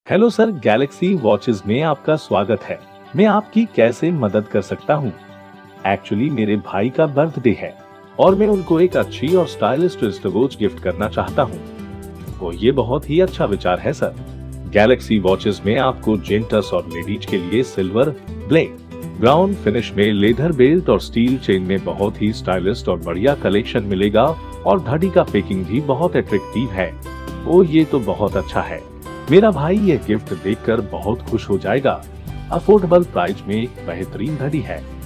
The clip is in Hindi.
हेलो सर, गैलेक्सी वॉचेस में आपका स्वागत है। मैं आपकी कैसे मदद कर सकता हूँ? एक्चुअली मेरे भाई का बर्थडे है और मैं उनको एक अच्छी और स्टाइलिश रिस्टवॉच गिफ्ट करना चाहता हूँ। तो ये बहुत ही अच्छा विचार है सर। गैलेक्सी वॉचेस में आपको जेंट्स और लेडीज के लिए सिल्वर, ब्लैक, ब्राउन फिनिश में लेदर बेल्ट और स्टील चेन में बहुत ही स्टाइलिश और बढ़िया कलेक्शन मिलेगा और घड़ी का पैकिंग भी बहुत अट्रैक्टिव है। ओ ये तो बहुत अच्छा है। मेरा भाई ये गिफ्ट देखकर बहुत खुश हो जाएगा। अफोर्डेबल प्राइस में एक बेहतरीन घड़ी है।